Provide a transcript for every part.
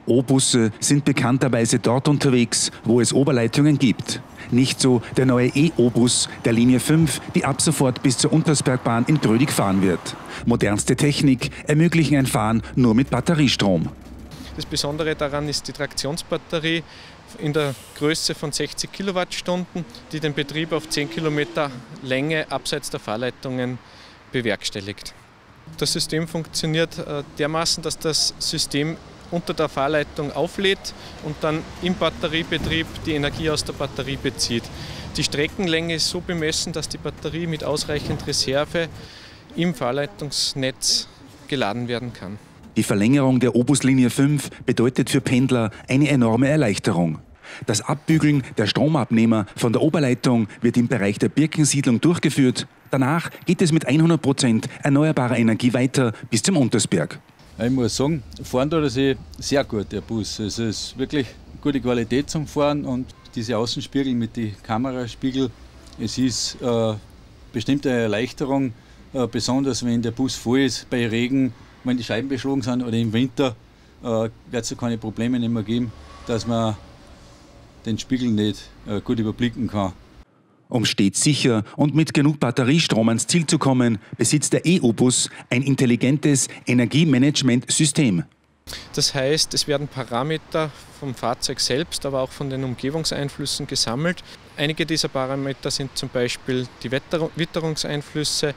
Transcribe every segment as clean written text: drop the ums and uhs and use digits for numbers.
O-Busse sind bekannterweise dort unterwegs, wo es Oberleitungen gibt. Nicht so der neue E-O-Bus der Linie 5, die ab sofort bis zur Untersbergbahn in Grödig fahren wird. Modernste Technik ermöglichen ein Fahren nur mit Batteriestrom. Das Besondere daran ist die Traktionsbatterie in der Größe von 60 Kilowattstunden, die den Betrieb auf 10 Kilometer Länge abseits der Fahrleitungen bewerkstelligt. Das System funktioniert dermaßen, dass das System unter der Fahrleitung auflädt und dann im Batteriebetrieb die Energie aus der Batterie bezieht. Die Streckenlänge ist so bemessen, dass die Batterie mit ausreichend Reserve im Fahrleitungsnetz geladen werden kann. Die Verlängerung der O-Bus-Linie 5 bedeutet für Pendler eine enorme Erleichterung. Das Abbügeln der Stromabnehmer von der Oberleitung wird im Bereich der Birkensiedlung durchgeführt. Danach geht es mit 100% erneuerbarer Energie weiter bis zum Untersberg. Ich muss sagen, fahren tut er sich sehr gut, der Bus. Es ist wirklich gute Qualität zum Fahren und diese Außenspiegel mit den Kameraspiegel, es ist bestimmt eine Erleichterung, besonders wenn der Bus voll ist bei Regen, wenn die Scheiben beschlagen sind oder im Winter, wird es ja keine Probleme mehr geben, dass man den Spiegel nicht gut überblicken kann. Um stets sicher und mit genug Batteriestrom ans Ziel zu kommen, besitzt der E-O-Bus ein intelligentes Energiemanagementsystem. Das heißt, es werden Parameter vom Fahrzeug selbst, aber auch von den Umgebungseinflüssen gesammelt. Einige dieser Parameter sind zum Beispiel die Witterungseinflüsse,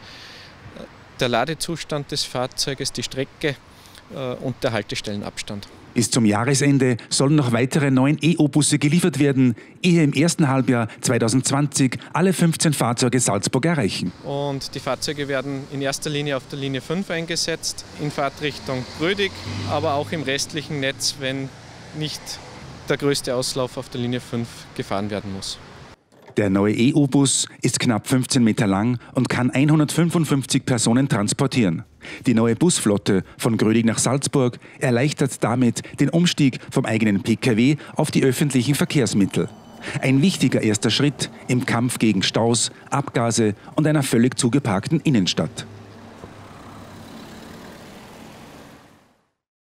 der Ladezustand des Fahrzeuges, die Strecke und der Haltestellenabstand. Bis zum Jahresende sollen noch weitere 9 E-O-Busse geliefert werden, ehe im ersten Halbjahr 2020 alle 15 Fahrzeuge Salzburg erreichen. Und die Fahrzeuge werden in erster Linie auf der Linie 5 eingesetzt, in Fahrtrichtung Grödig, aber auch im restlichen Netz, wenn nicht der größte Auslauf auf der Linie 5 gefahren werden muss. Der neue E-O-Bus ist knapp 15 Meter lang und kann 155 Personen transportieren. Die neue Busflotte von Grödig nach Salzburg erleichtert damit den Umstieg vom eigenen Pkw auf die öffentlichen Verkehrsmittel. Ein wichtiger erster Schritt im Kampf gegen Staus, Abgase und einer völlig zugeparkten Innenstadt.